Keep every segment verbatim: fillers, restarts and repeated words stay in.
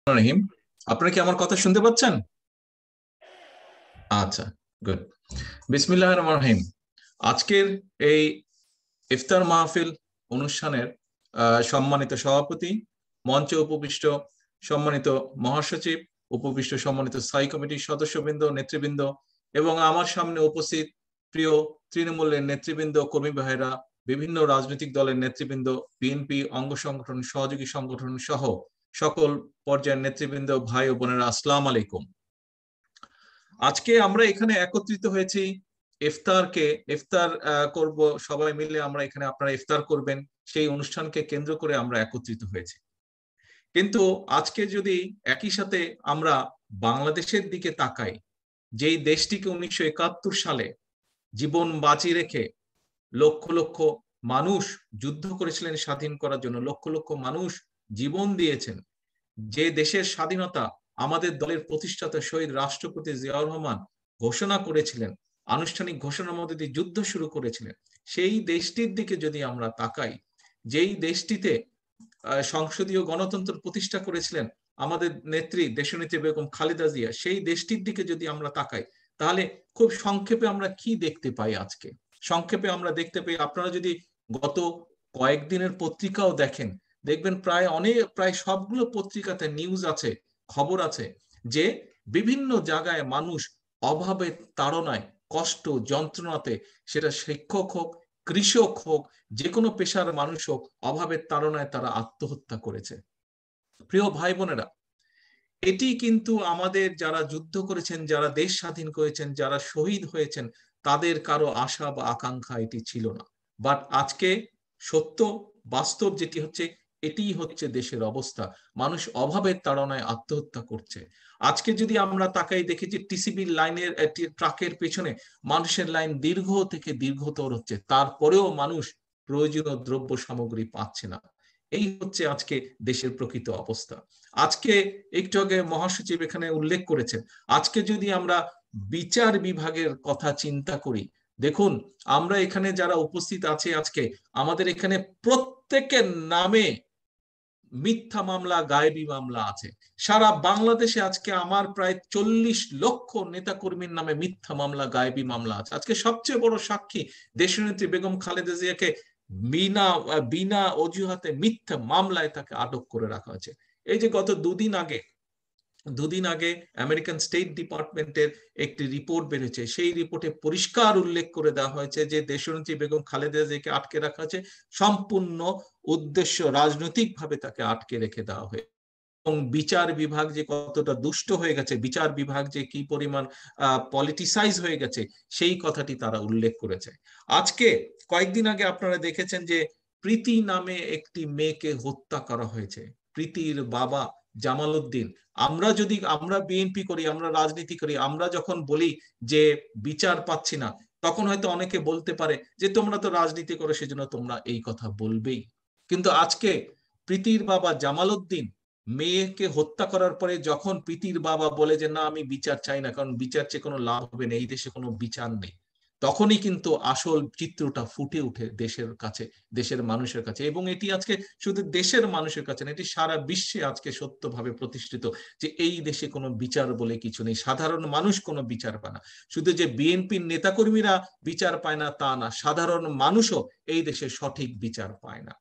রহিম, আপনারা কি আমার কথা শুনতে পাচ্ছেন? আচ্ছা, গুড। বিসমিল্লাহির রহমানির রহিম। আজকের এই ইফতার মাহফিল অনুষ্ঠানের আহ, সম্মানিত সভাপতি, মঞ্চে উপবিষ্ট সম্মানিত মহাসচিব, উপবিষ্ট সম্মানিত স্থায়ী কমিটির সদস্যবৃন্দ, নেতৃবৃন্দ এবং আমার সামনে উপস্থিত প্রিয় তৃণমূলের নেতৃবৃন্দ, কর্মী ভাইরা, বিভিন্ন রাজনৈতিক দলের নেতৃবৃন্দ, বিএনপি অঙ্গ সংগঠন, সহযোগী সংগঠন সহ সকল পর্যায়ের নেতৃবৃন্দ, ভাই ও বোনেরা, আসসালাম আলাইকুম। আজকে আমরা এখানে একত্রিত হয়েছি ইফতারকে ইফতার করব, সবাই মিলে আমরা এখানে, আপনারা ইফতার করবেন সেই অনুষ্ঠানকে কেন্দ্র করে আমরা একত্রিত হয়েছি। কিন্তু আজকে যদি একই সাথে আমরা বাংলাদেশের দিকে তাকাই, যেই দেশটিকে উনিশশো একাত্তর সালে জীবন বাজি রেখে লক্ষ লক্ষ মানুষ যুদ্ধ করেছিলেন স্বাধীন করার জন্য, লক্ষ লক্ষ মানুষ জীবন দিয়েছেন, যে দেশের স্বাধীনতা আমাদের দলের প্রতিষ্ঠাতা শহীদ রাষ্ট্রপতি জিয়াউর রহমান ঘোষণা করেছিলেন, আনুষ্ঠানিক ঘোষণার মধ্যে দিয়ে যুদ্ধ শুরু করেছিলেন, সেই দেশটির দিকে যদি আমরা তাকাই, যেই দেশটিতে সংসদীয় গণতন্ত্র প্রতিষ্ঠা করেছিলেন আমাদের নেত্রী দেশনেত্রী বেগম খালেদা জিয়া, সেই দেশটির দিকে যদি আমরা তাকাই, তাহলে খুব সংক্ষেপে আমরা কি দেখতে পাই? আজকে সংক্ষেপে আমরা দেখতে পাই, আপনারা যদি গত কয়েকদিনের পত্রিকাও দেখেন, দেখবেন প্রায় অনেক প্রায় সবগুলো পত্রিকাতে নিউজ আছে, খবর আছে যে বিভিন্ন জায়গায় মানুষ অভাবে, তাড়নায়, কষ্ট, যন্ত্রণাতে, সেটা শিক্ষক হোক, কৃষক হোক, যে কোনো পেশার মানুষ হোক, অভাবের তাড়নায় তারা আত্মহত্যা করেছে। প্রিয় ভাই বোনেরা, এটি কিন্তু আমাদের যারা যুদ্ধ করেছেন, যারা দেশ স্বাধীন করেছেন, যারা শহীদ হয়েছেন, তাদের কারো আশা বা আকাঙ্ক্ষা এটি ছিল না। বাট আজকে সত্য, বাস্তব যেটি হচ্ছে, এটিই হচ্ছে দেশের অবস্থা। মানুষ অভাবের তাড়নায় আত্মহত্যা করছে। আজকে যদি আমরা তাকাই, দেখি যে টিসিবির লাইনের, ট্রাকের পেছনে মানুষের লাইন দীর্ঘ থেকে দীর্ঘতর হচ্ছে, তারপরেও মানুষ প্রয়োজনীয় দ্রব্য সামগ্রী পাচ্ছে না। এই হচ্ছে আজকে দেশের প্রকৃত অবস্থা। আজকে একটু আগে মহাসচিব এখানে উল্লেখ করেছেন, আজকে যদি আমরা বিচার বিভাগের কথা চিন্তা করি, দেখুন আমরা এখানে যারা উপস্থিত আছে, আজকে আমাদের এখানে প্রত্যেকের নামে মিথ্যা মামলা, গায়েবী মামলা আছে। সারা বাংলাদেশে আজকে আমার প্রায় চল্লিশ লক্ষ নেতাকর্মীর নামে মিথ্যা মামলা, গায়েবী মামলা আছে। আজকে সবচেয়ে বড় সাক্ষী দেশনেত্রী বেগম খালেদা জিয়াকে বিনা বিনা অজুহাতে মিথ্যা মামলায় তাকে আটক করে রাখা হয়েছে। এই যে গত দুদিন আগে দুদিন আগে আমেরিকান স্টেট ডিপার্টমেন্টের একটি রিপোর্ট বেরিয়েছে, সেই রিপোর্টে পরিষ্কার উল্লেখ করে দেওয়া হয়েছে যে দেশনেত্রী বেগম খালেদা জিয়াকে আটকে রাখা হয়েছে সম্পূর্ণ উদ্দেশ্য রাজনৈতিক ভাবে, তাকে আটকে রেখে দেওয়া হয়েছে। এবং বিচার বিভাগ যে কতটা দুষ্ট হয়ে গেছে, বিচার বিভাগ যে কি পরিমাণ পলিটিসাইজ হয়ে গেছে, সেই কথাটি তারা উল্লেখ করেছে। আজকে কয়েকদিন আগে আপনারা দেখেছেন যে প্রীতি নামে একটি মেয়েকে হত্যা করা হয়েছে। প্রীতির বাবা জামাল উদ্দিন, আমরা যদি আমরা বিএনপি করি, আমরা রাজনীতি করি, আমরা যখন বলি যে বিচার পাচ্ছি না, তখন হয়তো অনেকে বলতে পারে যে তোমরা তো রাজনীতি করো, সেজন্য তোমরা এই কথা বলবেই। কিন্তু আজকে প্রীতির বাবা জামাল উদ্দিন মেয়েকে হত্যা করার পরে যখন প্রীতির বাবা বলে যে না, আমি বিচার চাই না, কারণ বিচার চেয়ে কোনো লাভ হবে না, এই দেশে কোনো বিচার নেই, তখনই কিন্তু আসল চিত্রটা ফুটে উঠে দেশের কাছে, দেশের মানুষের কাছে। এবং এটি আজকে শুধু দেশের মানুষের কাছে না, এটি সারা বিশ্বে আজকে সত্যভাবে প্রতিষ্ঠিত যে এই দেশে কোনো বিচার বলে কিছু নেই, সাধারণ মানুষ কোনো বিচার পায় না। শুধু যে বিএনপির নেতাকর্মীরা বিচার পায় না তা না, সাধারণ মানুষও এই দেশে সঠিক বিচার পায় না।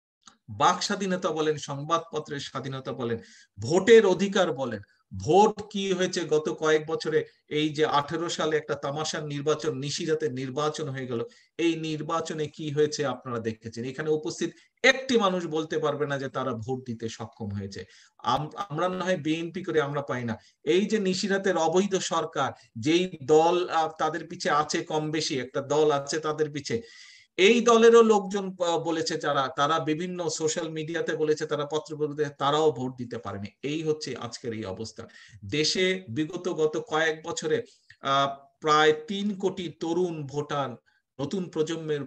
বাক স্বাধীনতা বলেন, সংবাদপত্রের স্বাধীনতা বলেন, ভোটের অধিকার বলেন, ভোট কি হয়েছে গত কয়েক বছরে, এই যে আঠেরো সালে একটা তামাশার নির্বাচন, নিশিরাতে নির্বাচন হয়ে গেল, এই নির্বাচনে কি হয়েছে আপনারা দেখেছেন। এখানে উপস্থিত একটি মানুষ বলতে পারবে না যে তারা ভোট দিতে সক্ষম হয়েছে। আমরা না হয় বিএনপি করে আমরা পাই না, এই যে নিশিরাতের অবৈধ সরকার, যেই দল তাদের পিছে আছে, কম বেশি একটা দল আছে তাদের পিছে, এই দলেরও লোকজন বলেছে, যারা তারা বিভিন্ন সোশ্যাল মিডিয়াতে বলেছে, তারা পত্রপত্রিকাতে, তারাও ভোট দিতে পারেনি। এই হচ্ছে আজকের এই অবস্থা দেশে। বিগত গত কয়েক বছরে আহ প্রায় তিন কোটি তরুণ ভোটার, নতুন প্রজন্মের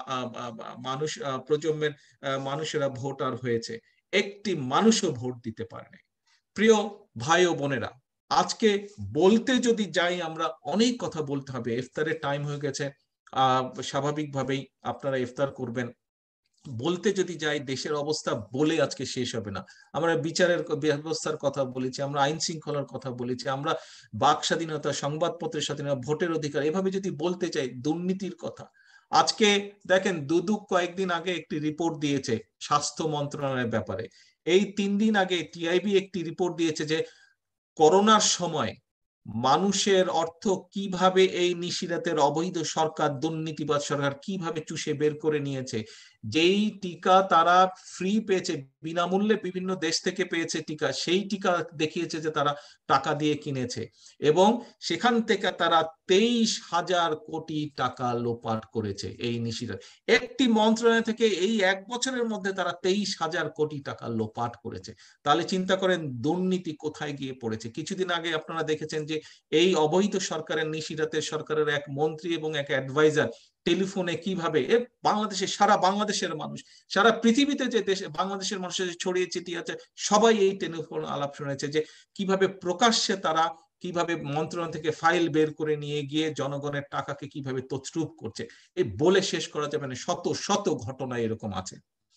মানুষ, প্রজন্মের মানুষেরা ভোটার হয়েছে, একটি মানুষও ভোট দিতে পারেনি। প্রিয় ভাই ও বোনেরা, আজকে বলতে যদি যাই, আমরা অনেক কথা বলতে হবে। ইফতারের টাইম হয়ে গেছে, আহ স্বাভাবিকভাবেই আপনারা ইফতার করবেন। বলতে যদি যাই দেশের অবস্থা বলে আজকে শেষ হবে না। আমরা বিচারের ব্যবস্থার কথা বলেছি, আমরা আইন শৃঙ্খলার কথা বলেছি, আমরা বাক স্বাধীনতা, সংবাদপত্রের স্বাধীনতা, ভোটের অধিকার, এভাবে যদি বলতে চাই, দুর্নীতির কথা। আজকে দেখেন দুদক কয়েকদিন আগে একটি রিপোর্ট দিয়েছে স্বাস্থ্য মন্ত্রণালয়ের ব্যাপারে। এই তিন দিন আগে টিআইবি একটি রিপোর্ট দিয়েছে যে করোনার সময় মানুষের অর্থ কিভাবে এই নিশিরাতের অবৈধ সরকার, দুর্নীতিবাদ সরকার কিভাবে চুষে বের করে নিয়েছে। যেই টিকা তারা ফ্রি পেয়েছে, বিনামূল্যে বিভিন্ন দেশ থেকে পেয়েছে টিকা, সেই টিকা দেখিয়েছে যে তারা টাকা দিয়ে কিনেছে, এবং সেখান থেকে তারা তেইশ হাজার কোটি টাকা লোপাট করেছে এই নিশিরাত। একটি মন্ত্রণালয় থেকে এই এক বছরের মধ্যে তারা তেইশ হাজার কোটি টাকা লোপাট করেছে। তাহলে চিন্তা করেন দুর্নীতি কোথায় গিয়ে পড়েছে। কিছুদিন আগে আপনারা দেখেছেন যে এই অবৈধ সরকারের, নিশিরাতের সরকারের এক মন্ত্রী এবং এক অ্যাডভাইজার টেলিফোনে কিভাবে বাংলাদেশে, সারা বাংলাদেশের মানুষ, সারা পৃথিবীতে যে দেশে বাংলাদেশের মানুষের ছড়িয়ে ছিটিয়ে আছে, সবাই এই টেলিফোন আলাপ শুনেছে যে কিভাবে প্রকাশ্যে তারা কিভাবে মন্ত্রণালয় থেকে ফাইল বের করে নিয়ে গিয়ে জনগণের টাকাকে কিভাবে তছরূপ করছে। এই বলে শেষ করা যাবে না, শত শত ঘটনা এরকম আছে।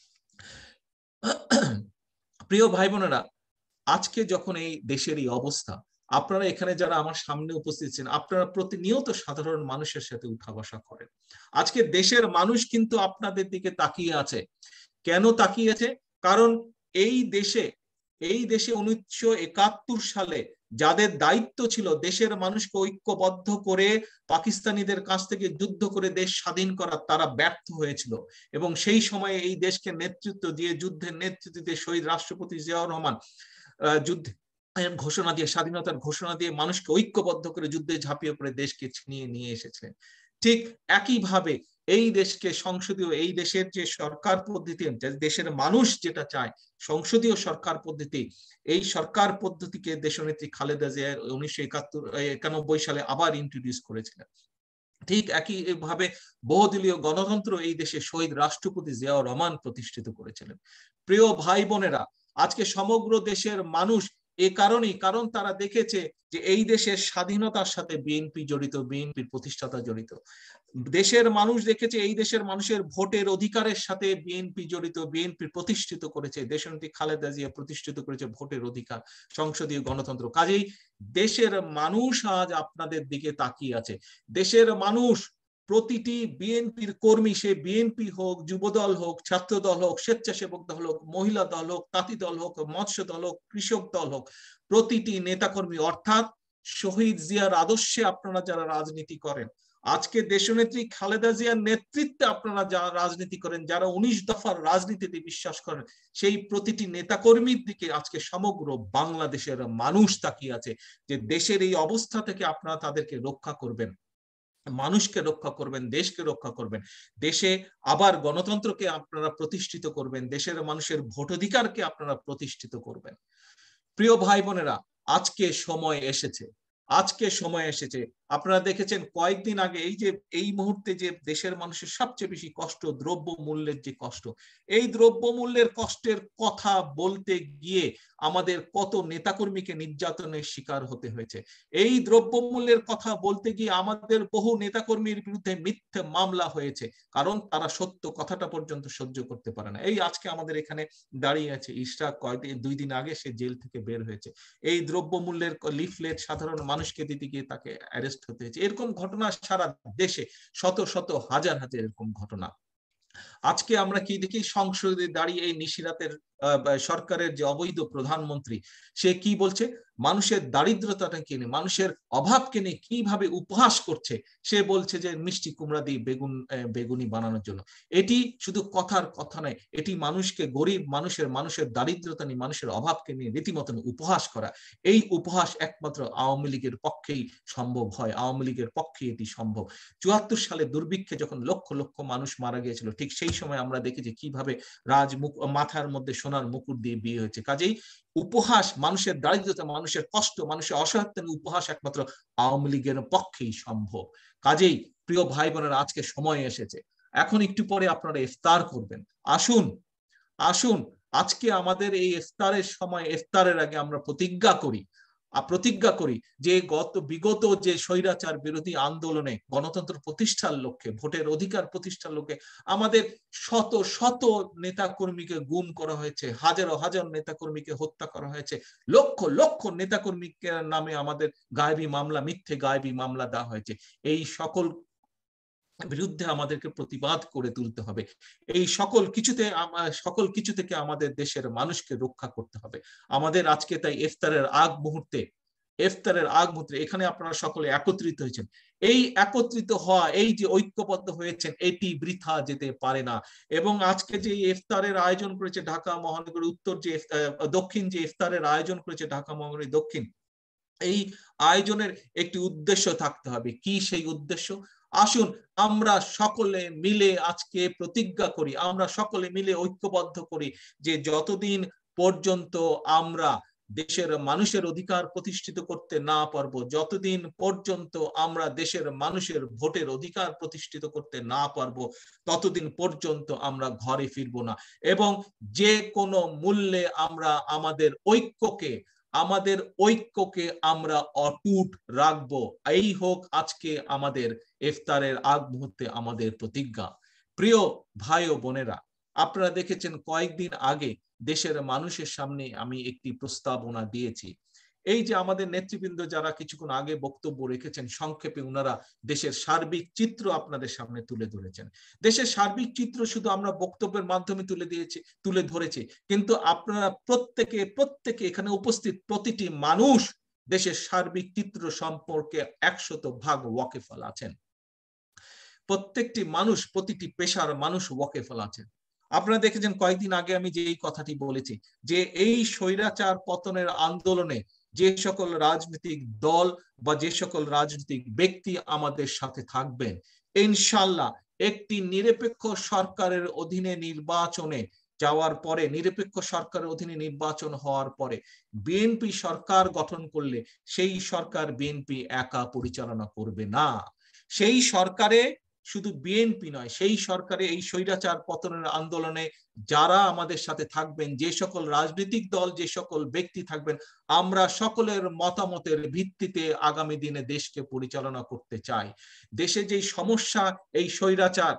প্রিয় ভাই বোনেরা, আজকে যখন এই দেশের এই অবস্থা, আপনারা এখানে যারা আমার সামনে উপস্থিত আছেন, আপনারা প্রতিনিয়ত সাধারণ মানুষের সাথে উঠা বসা করেন। আজকে দেশের মানুষ কিন্তু আপনাদের দিকে তাকিয়ে আছে। কেন তাকিয়ে আছে? কারণ এই দেশে এই দেশে উনিশশো একাত্তর সালে যাদের দায়িত্ব ছিল দেশের মানুষকে ঐক্যবদ্ধ করে পাকিস্তানিদের কাছ থেকে যুদ্ধ করে দেশ স্বাধীন করার, তারা ব্যর্থ হয়েছিল। এবং সেই সময়ে এই দেশকে নেতৃত্ব দিয়ে, যুদ্ধের নেতৃত্ব দিয়ে শহীদ রাষ্ট্রপতি জিয়াউর রহমান যুদ্ধে ঘোষণা দিয়ে, স্বাধীনতার ঘোষণা দিয়ে মানুষকে ঐক্যবদ্ধ করে যুদ্ধে ঝাঁপিয়ে পড়ে দেশকে ছিনিয়ে নিয়ে এসেছিলেন। ঠিক একইভাবে এই দেশকে সংসদীয়, এই দেশের যে সরকার পদ্ধতি, দেশের মানুষ যেটা চায় সংসদীয় সরকার পদ্ধতি, এই সরকার পদ্ধতিকে দেশনেত্রী খালেদা জিয়া উনিশশো একাত্তর একানব্বই সালে আবার ইন্ট্রোডিউস করেছিলেন। ঠিক একইভাবে বহুদলীয় গণতন্ত্র এই দেশে শহীদ রাষ্ট্রপতি জিয়াউর রহমান প্রতিষ্ঠিত করেছিলেন। প্রিয় ভাই বোনেরা, আজকে সমগ্র দেশের মানুষ এ কারণেই, কারণ তারা দেখেছে যে এই দেশের স্বাধীনতার সাথে বিএনপি জড়িত, বিএনপির প্রতিষ্ঠাতা জড়িত। দেশের মানুষ দেখেছে এই দেশের মানুষের ভোটের অধিকারের সাথে বিএনপি জড়িত, বিএনপি প্রতিষ্ঠিত করেছে, দেশনেত্রী খালেদা জিয়া প্রতিষ্ঠিত করেছে ভোটের অধিকার, সংসদীয় গণতন্ত্র। কাজেই দেশের মানুষ আজ আপনাদের দিকে তাকিয়ে আছে। দেশের মানুষ, প্রতিটি বিএনপির কর্মী, সে বিএনপি হোক, যুবদল হোক, ছাত্র দল হোক, স্বেচ্ছাসেবক দল হোক, মহিলা দল হোক, তাঁতি দল হোক, মৎস্য দল হোক, কৃষক দল হোক, প্রতিটি নেতাকর্মী, অর্থাৎ শহীদ জিয়ার আদর্শে আপনারা যারা রাজনীতি করেন, আজকে দেশনেত্রী খালেদা জিয়ার নেতৃত্বে আপনারা যারা রাজনীতি করেন, যারা উনিশ দফার রাজনীতিতে বিশ্বাস করেন, সেই প্রতিটি নেতাকর্মীর দিকে আজকে সমগ্র বাংলাদেশের মানুষ তাকিয়ে আছে যে দেশের এই অবস্থা থেকে আপনারা তাদেরকে রক্ষা করবেন, মানুষকে রক্ষা করবেন, দেশকে রক্ষা করবেন, দেশে আবার গণতন্ত্রকে আপনারা প্রতিষ্ঠিত করবেন, দেশের মানুষের ভোটাধিকারকে আপনারা প্রতিষ্ঠিত করবেন। প্রিয় ভাই বোনেরা, আজকে সময় এসেছে, আজকে সময় এসেছে। আপনারা দেখেছেন কয়েকদিন আগে এই যে এই মুহূর্তে যে দেশের মানুষের সবচেয়ে বেশি কষ্ট, দ্রব্য মূল্যের যে কষ্ট, এই দ্রব্য মূল্যের কষ্টের কথা বলতে গিয়ে আমাদের কত নেতাকর্মীকে নির্যাতনের শিকার হতে হয়েছে। এই দ্রব্য মূল্যের কথা বলতে গিয়ে আমাদের বহু নেতাকর্মীর বিরুদ্ধে মিথ্যে মামলা হয়েছে, কারণ তারা সত্য কথাটা পর্যন্ত সহ্য করতে পারে না। এই আজকে আমাদের এখানে দাঁড়িয়ে আছে ইশরাক, কয়েকদিন দুই দিন আগে সে জেল থেকে বের হয়েছে। এই দ্রব্য মূল্যের লিফলেট সাধারণ মানুষকে দিতে গিয়ে তাকে অ্যারেস্ট হতে হয়েছে। এরকম ঘটনা সারা দেশে শত শত হাজার হাজার এরকম ঘটনা। আজকে আমরা কি দেখি, সংসদে দাঁড়িয়ে এই নিশিরাতের সরকারের যে অবৈধ প্রধানমন্ত্রী, সে কি বলছে, মানুষের দারিদ্রতাটাকে নিয়ে, মানুষের অভাবকে নিয়ে কিভাবে উপহাস করছে। সে বলছে যে মিষ্টি কুমড়া দিয়ে বেগুন বেগুনি বানানোর জন্য। এটি শুধু কথার কথা নয়, এটি মানুষকে, গরিব মানুষের মানুষের দারিদ্রতা নিয়ে, মানুষের অভাবকে নিয়ে রীতিমতন উপহাস করা। এই উপহাস একমাত্র আওয়ামী লীগের পক্ষেই সম্ভব হয়, আওয়ামী লীগের পক্ষে এটি সম্ভব। চুয়াত্তর সালে দুর্ভিক্ষে যখন লক্ষ লক্ষ মানুষ মারা গিয়েছিল, ঠিক সেই সময় আমরা দেখেছি কিভাবে রাজ মাথার মধ্যে সোনার মুকুট দিয়ে বিয়ে হয়েছে। কাজেই উপহাস, মানুষের দারিদ্রতা, মানুষের কষ্ট, মানুষের অসহায়তার উপহাস একমাত্র আওয়ামী লীগের পক্ষেই সম্ভব। কাজেই প্রিয় ভাই বোনেরা, আজকে সময় এসেছে, এখন একটু পরে আপনারা ইফতার করবেন। আসুন আসুন আজকে আমাদের এই ইফতারের সময়, ইফতারের আগে আমরা প্রতিজ্ঞা করি, প্রতিজ্ঞা করি যে গত বিগত যে স্বৈরাচার বিরোধী আন্দোলনে গণতন্ত্র প্রতিষ্ঠার লক্ষ্যে, ভোটের অধিকার প্রতিষ্ঠার লক্ষ্যে আমাদের শত শত নেতা কর্মীকে গুম করা হয়েছে, হাজারো হাজার নেতা কর্মীকে হত্যা করা হয়েছে, লক্ষ লক্ষ নেতা কর্মীকে নামে আমাদের গায়েবী মামলা, মিথ্যে গায়েবী মামলা দেওয়া হয়েছে। এই সকল বিরুদ্ধে আমাদেরকে প্রতিবাদ করে তুলতে হবে। এই সকল কিছুতে সকল কিছু থেকে আমাদের দেশের মানুষকে রক্ষা করতে হবে। আমাদের আজকে তাই ইফতারের আগ মুহূর্তে ইফতারের আগ মুহূর্তে এখানে আপনারা সকলে একত্রিত হয়েছেন। এই একত্রিত হওয়া, এই যে ঐক্যবদ্ধ হয়েছেন, এটি বৃথা যেতে পারে না। এবং আজকে যে ইফতারের আয়োজন করেছে ঢাকা মহানগরী উত্তর, যে দক্ষিণ যে ইফতারের আয়োজন করেছে ঢাকা মহানগরী দক্ষিণ, এই আয়োজনের একটি উদ্দেশ্য থাকতে হবে। কি সেই উদ্দেশ্য? আসুন আমরা সকলে মিলে আজকে প্রতিজ্ঞা করি, আমরা সকলে মিলে ঐক্যবদ্ধ করি যে যতদিন পর্যন্ত আমরা দেশের মানুষের অধিকার প্রতিষ্ঠিত করতে না পারবো, যতদিন পর্যন্ত আমরা দেশের মানুষের ভোটের অধিকার প্রতিষ্ঠিত করতে না পারবো, ততদিন পর্যন্ত আমরা ঘরে ফিরবো না। এবং যে কোনো মূল্যে আমরা আমাদের ঐক্যকে আমাদের ঐক্যকে আমরা অটুট রাখবো। এই হোক আজকে আমাদের ইফতারের আগ মুহূর্তে আমাদের প্রতিজ্ঞা। প্রিয় ভাই ও বোনেরা, আপনারা দেখেছেন কয়েকদিন আগে দেশের মানুষের সামনে আমি একটি প্রস্তাবনা দিয়েছি। এই যে আমাদের নেতৃবৃন্দ যারা কিছুক্ষণ আগে বক্তব্য রেখেছেন, সংক্ষেপে ওনারা দেশের সার্বিক চিত্র আপনাদের সামনে তুলে ধরেছেন। দেশের সার্বিক চিত্র শুধু আমরা বক্তব্যের মাধ্যমে তুলে দিয়েছি তুলে ধরেছি, কিন্তু আপনারা প্রত্যেকে প্রত্যেকে এখানে উপস্থিত প্রতিটি মানুষ দেশের সার্বিক চিত্র সম্পর্কে একশত ভাগ ওয়াকিফল আছেন। প্রত্যেকটি মানুষ, প্রতিটি পেশার মানুষ ওয়াকিফল আছেন। আপনারা দেখেছেন কয়েকদিন আগে আমি যে এই কথাটি বলেছি যে এই স্বৈরাচার পতনের আন্দোলনে যে সকল রাজনৈতিক দল বা যে সকল রাজনৈতিক ব্যক্তি আমাদের সাথে থাকবেন, ইনশাআল্লাহ একটি নিরপেক্ষ সরকারের অধীনে নির্বাচনে যাওয়ার পরে, নিরপেক্ষ সরকারের অধীনে নির্বাচন হওয়ার পরে বিএনপি সরকার গঠন করলে সেই সরকার বিএনপি একা পরিচালনা করবে না। সেই সরকারে শুধু বিএনপি নয়, সেই সরকারে এই স্বৈরাচার পতনের আন্দোলনে যারা আমাদের সাথে থাকবেন, যে সকল রাজনৈতিক দল, যে সকল ব্যক্তি থাকবেন, আমরা সকলের মতামতের ভিত্তিতে আগামী দিনে দেশকে পরিচালনা করতে চাই। দেশে যে সমস্যা এই স্বৈরাচার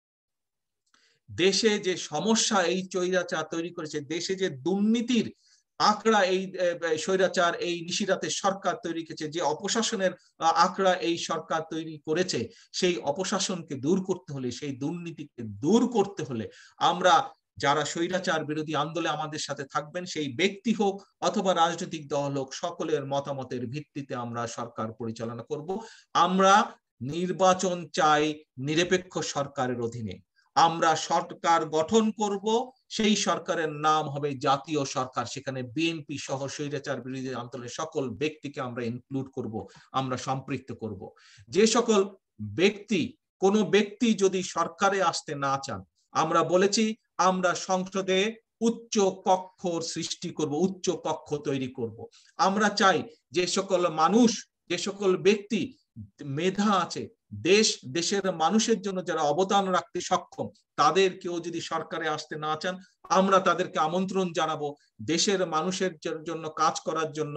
দেশে যে সমস্যা এই স্বৈরাচার তৈরি করেছে, দেশে যে দুর্নীতির আঁকড়া এই স্বৈরাচার এই নিশিরাতের সরকার তৈরি করেছে, যে অপশাসনের আঁকড়া এই সরকার তৈরি করেছে, সেই অপশাসনকে দূর করতে হলে, সেই দুর্নীতিকে দূর করতে হলে আমরা যারা স্বৈরাচার বিরোধী আন্দোলনে আমাদের সাথে থাকবেন, সেই ব্যক্তি হোক অথবা রাজনৈতিক দল হোক, সকলের মতামতের ভিত্তিতে আমরা সরকার পরিচালনা করব। আমরা নির্বাচন চাই নিরপেক্ষ সরকারের অধীনে। আমরা সরকার গঠন করব, সেই সরকারের নাম হবে জাতীয় সরকার। সেখানে বিএনপি সহ স্বৈরাচার বিরোধী আন্দোলনের সকল ব্যক্তিকে আমরা ইনক্লুড করব, আমরা সম্পৃক্ত করব। যে সকল ব্যক্তি, কোন ব্যক্তি যদি সরকারে আসতে না চান, আমরা বলেছি আমরা সংসদে উচ্চ কক্ষ সৃষ্টি করব, উচ্চ কক্ষ তৈরি করব। আমরা চাই যে সকল মানুষ, যে সকল ব্যক্তি মেধা আছে, দেশ দেশের মানুষের জন্য যারা অবদান রাখতে সক্ষম, তাদের কেউ যদি সরকারে আসতে না চান, আমরা তাদেরকে আমন্ত্রণ জানাবো দেশের মানুষের জন্য কাজ করার জন্য,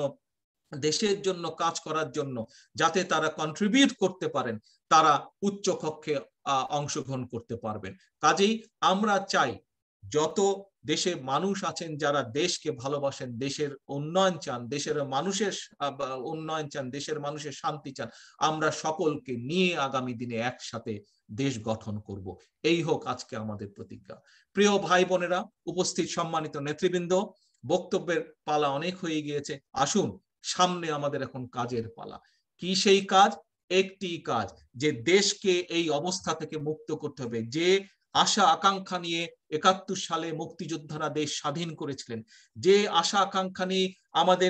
দেশের জন্য কাজ করার জন্য, যাতে তারা কন্ট্রিবিউট করতে পারেন, তারা উচ্চ কক্ষে অংশগ্রহণ করতে পারবেন। কাজেই আমরা চাই যত দেশে মানুষ আছেন যারা দেশকে ভালোবাসেন, দেশের উন্নয়ন চান, দেশের মানুষের উন্নয়ন চান, দেশের মানুষের শান্তি চান, আমরা সকলকে নিয়ে আগামী দিনে একসাথে দেশ গঠন করব। এই হোক আজকে আমাদের প্রতিজ্ঞা। প্রিয় ভাই বোনেরা, উপস্থিত সম্মানিত নেতৃবৃন্দ, বক্তব্যের পালা অনেক হয়ে গিয়েছে। আসুন, সামনে আমাদের এখন কাজের পালা। কি সেই কাজ? একটি কাজ, যে দেশকে এই অবস্থা থেকে মুক্ত করতে হবে। যে আশা আকাঙ্ক্ষা নিয়ে একাত্তর সালে মুক্তিযোদ্ধারা দেশ স্বাধীন করেছিলেন, যে আশা আকাঙ্ক্ষা নিয়ে আমাদের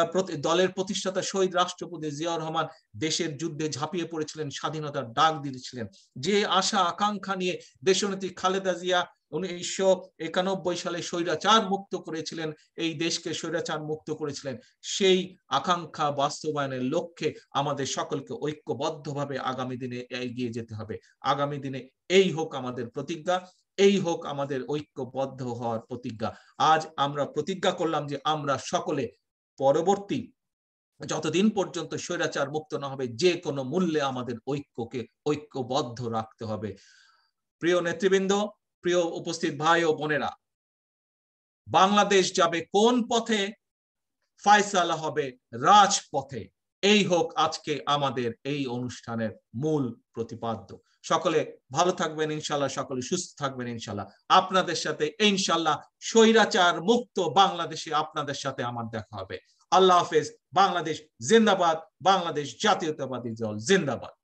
দলের প্রতিষ্ঠাতা শহীদ রাষ্ট্রপতি জিয়াউর রহমান দেশের যুদ্ধে ঝাঁপিয়ে পড়েছিলেন, স্বাধীনতার ডাক দিয়েছিলেন, যে আশা আকাঙ্ক্ষা নিয়ে দেশনেত্রী খালেদা জিয়া উনিশশো একানব্বই সালে স্বৈরাচার মুক্ত করেছিলেন, এই দেশকে স্বৈরাচার মুক্ত করেছিলেন, সেই আকাঙ্ক্ষা বাস্তবায়নের লক্ষ্যে আমাদের সকলকে ঐক্যবদ্ধভাবে আগামী দিনে এগিয়ে যেতে হবে। আগামী দিনে এই হোক আমাদের প্রতিজ্ঞা, এই হোক আমাদের ঐক্যবদ্ধ হওয়ার প্রতিজ্ঞা। আজ আমরা প্রতিজ্ঞা করলাম যে আমরা সকলে পরবর্তী যতদিন পর্যন্ত স্বৈরাচার মুক্ত না হবে যে কোনো মূল্যে আমাদের ঐক্যকে ঐক্যবদ্ধ রাখতে হবে। প্রিয় নেতৃবৃন্দ, প্রিয় উপস্থিত ভাই ও বোনেরা, বাংলাদেশ যাবে কোন পথে? ফয়সালা হবে রাজপথে। এই হোক আজকে আমাদের এই অনুষ্ঠানের মূল প্রতিপাদ্য। সকলে ভালো থাকবেন ইনশাল্লাহ, সকলে সুস্থ থাকবেন ইনশাল্লাহ। আপনাদের সাথে ইনশাল্লাহ স্বৈরাচার মুক্ত বাংলাদেশে আপনাদের সাথে আমার দেখা হবে। আল্লাহ হাফেজ। বাংলাদেশ জিন্দাবাদ। বাংলাদেশ জাতীয়তাবাদী দল জিন্দাবাদ।